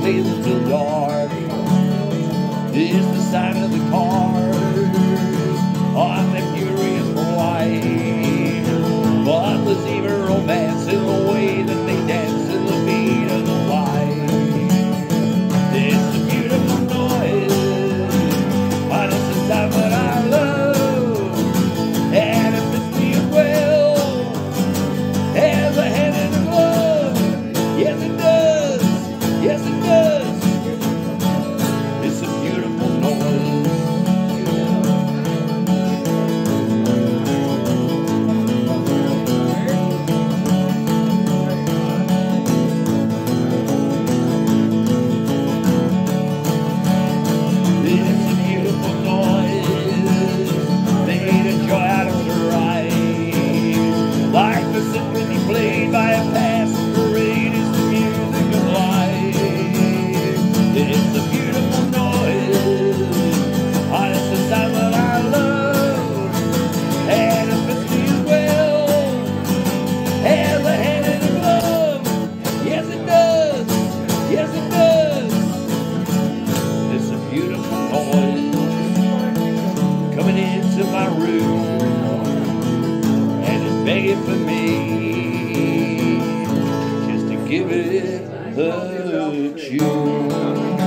sails till dark. It's the sign of the cars on the furious flight. But there's even romance in the way that they dance in the beat of the light. It's a beautiful noise, but it's the time that I love, and it fits me as well as a hand in a glove. Yes, it does. Yes, it does. It's a beautiful noise. It's a beautiful noise. They made a joy out of the ride. Like the symphony played by a passing parade is the music of life. It's a beautiful noise. Oh, it's the sound that I love, and it fits me as well as a hand in a glove. Yes, it does. Yes, it does. It's a beautiful noise coming into my room, and it's begging for me just to give it a tune.